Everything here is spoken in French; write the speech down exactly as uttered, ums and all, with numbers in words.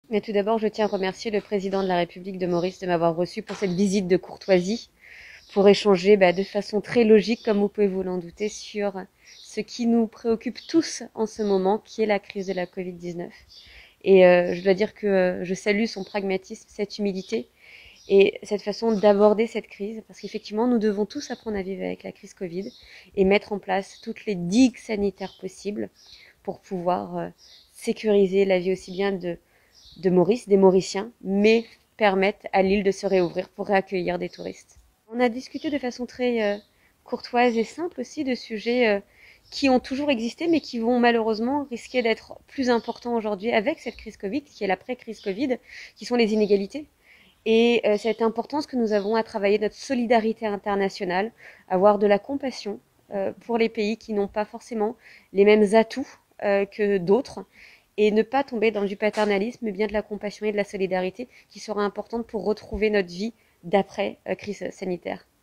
Mais tout d'abord, je tiens à remercier le président de la République de Maurice de m'avoir reçu pour cette visite de courtoisie, pour échanger bah, de façon très logique, comme vous pouvez vous l'en douter, sur ce qui nous préoccupe tous en ce moment, qui est la crise de la covid dix-neuf. Et euh, je dois dire que euh, je salue son pragmatisme, cette humilité et cette façon d'aborder cette crise, parce qu'effectivement, nous devons tous apprendre à vivre avec la crise Covid et mettre en place toutes les digues sanitaires possibles pour pouvoir euh, sécuriser la vie aussi bien de, de Maurice, des Mauriciens, mais permettre à l'île de se réouvrir pour réaccueillir des touristes. On a discuté de façon très euh, courtoise et simple aussi de sujets euh, qui ont toujours existé, mais qui vont malheureusement risquer d'être plus importants aujourd'hui avec cette crise Covid, qui est l'après-crise Covid, qui sont les inégalités. Et euh, cette importance que nous avons à travailler notre solidarité internationale, avoir de la compassion euh, pour les pays qui n'ont pas forcément les mêmes atouts euh, que d'autres, et ne pas tomber dans du paternalisme, mais bien de la compassion et de la solidarité qui sera importante pour retrouver notre vie d'après euh, crise sanitaire.